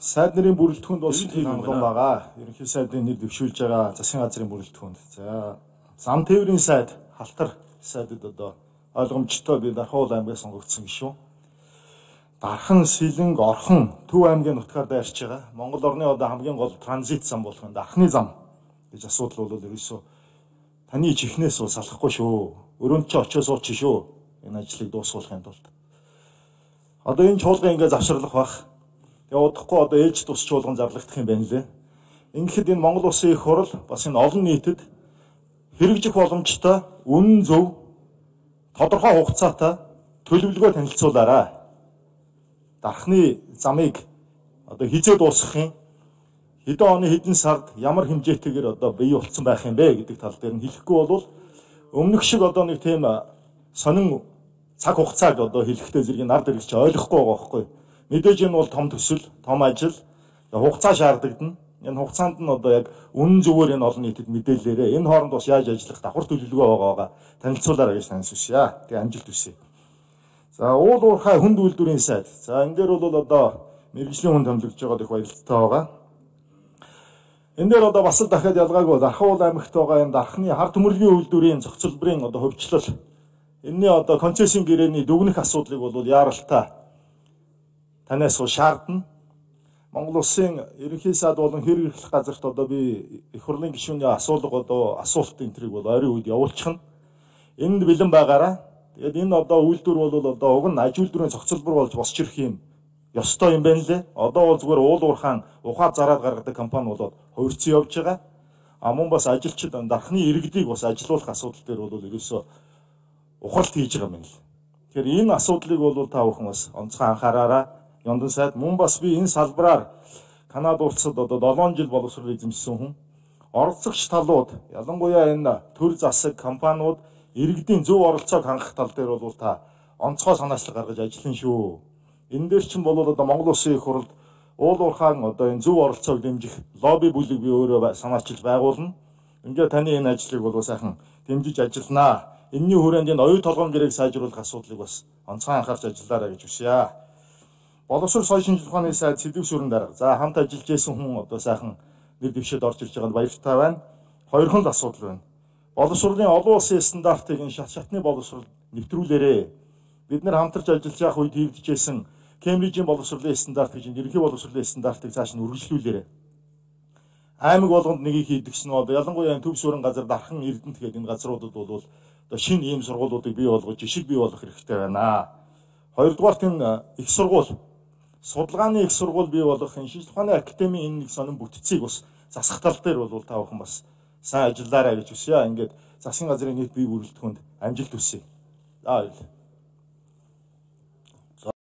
Сайд нарын бүрэлдэхүүнд бол сэтгэл хангалуун байгаа. Ерөнхий сайдын нэр дэвшүүлж байгаа засгийн газрын бүрэлдэхүүнд. За зам тээврийн сайд, халтар сайдад одоо ойлгомжтой би Дархан аймгаас сонгогдсон гişүү. Дархан, Сэлэнг, Орхон, Төв аймгийн нутгаар дайрч байгаа. Монгол орны одоо хамгийн гол транзит зам болох нь Дархны зам гэж асуудал бол ерөөсөө таны чихнээс ус салахгүй шүү. Өрөөнд ч очиж сууч шүү. Энэ ажлыг дуусгахын тулд. Одоо энэ чуулган ингээд завширлах бах. Тэгээ удахгүй одоо ээлж тус чуулган зарлагдах юм байна лээ. Ингээд энэ Монгол Улсын их хурл бас энэ олон нийтэд хэрэгжих боломжтой үнэн зөв тодорхой хугацаатай төлөвлөгөө танилцуулаарай. Дархны замыг одоо хизээ дуусгахын хэдэн оны хэдэн сард ямар хэмжээтэйгээр одоо бий болцсон байх юм бэ гэдэг тал дээр нь хэлэхгүй бол өмнөх шиг одоо нэг тийм сонин цаг хугацааг одоо хэлэхдээ зэрэг нард ирэх чи ойлгохгүй байгаа байхгүй. Мэдээж энэ бол том төсөл, том ажил, хугацаа шаардлагадна. Энэ хугацаанд нь одоо яг үнэн зөвөөр энэ олон нийтэд мэдээлээрээ энэ хооронд бас яаж ажиллах давхар төлөвлөгөө байгаагаа танилцуулаарай гэж танилцуулъя. Тэгээ амжилт хүсье. За уул уурхай хүнд үйлдвэрийн сайд. За энэ дээр бол одоо мэрэгжлийн хүн томилогдож байгаад их баяртай байгаа. Энэ дээр одоо бас л дахиад ялгаагүй Дархан аймагт байгаа энэ Дархны хар төмөрлөгийн үйлдвэрийн зохицолборын одоо хөвчлөл энэний одоо концессийн гэрээний дүгнэх асуудлыг бол яаралтай танаас шаардна. Монгол Улсын ерөнхий сайд болон хэрэг эрхлэх газарт одоо би их хурлын гишүүний асуулт энтрийг бол ойрын үед явуулчихна. Энд бэлэн байгаарай. Тэгээд энэ одоо үйлдвэр бол одоо уг нь аж үйлдвэрийн зохицолбор болж босч ирэх юм ёстой юм байна лээ. Одоо бол зүгээр уул уурхаан ухаад зараад гаргадаг компани болоод хувирцсан явж байгаа. Мөн бас ажилчид Дархны иргэдийг бас ажилуулах асуудал дээр бол ерөөсөө ухралт хийж байгаа юм байна л. Тэгэхээр энэ асуудлыг бол та бүхэн бас онцгой анхаараарай. Ёндан сайд мөн бас би энэ салбараар Канада улсад одоо 7 жил боловсрол эзэмшсэн хүн. Оролцогч талууд ялангуяа энэ төр засаг компаниуд иргэдийн зөв оролцоог хангах тал дээр бол та онцгой санаачлал гаргаж ажиллана шүү. Энэ дээр чинь бол одоо Монгол Улсын их хурлд уул уурхаан одоо энэ зөв оролцоог дэмжих лобби бүлэг би өөрөө санаачилж байгуулна. Ингээд таны энэ ажлыг бол сайхан дэмжиж ажилланаа. Энэний хүрээнд энэ оюу толгойн гэрээг сайжруулах асуудлыг бас онцгой анхаарч ажиллаарай гэж хүсье. Боловсрол соёлын шинжилгээ ухааны сайд Сэдэв сүрэн дарга. За хамт ажиллаж байсан хүн одоо сайхан нэр дэвшээд орж ирж байгаад баяртай байна. Хоёрхан л асуудал байна. Боловсролын олон улсын стандартыг энэ шатны боловсрол нэвтрүүлээрээ бид нар хамтарч ажиллаж явах үед хийгдчихсэн Кембрижийн боловсролын стандарт гэж ерөнхий боловсролын стандартыг цааш нь үргэлжлүүлээрэй. Аймаг болгонд нэгийг хийдэгч нь одоо ялангуяа төв суурин газар Дархан Эрдэнэт гэдэг энэ газруудад бол одоо шинэ ийм сургуулиудыг бий болгож жишг бий болгох хэрэгтэй байна. Хоёрдугаарт энэ их сургууль судалгааны их сургууль бий болгох энэ шинжилгээ ухааны академийн энэ нэг сонин бүтцийг бас засах тал дээр бол та бүхэн бас сайн ажиллаарай гэж хүсье. Ингээд засгийн газрын нийт бие бүрэлдэхүүнд амжилт хүсье. За баярлалаа.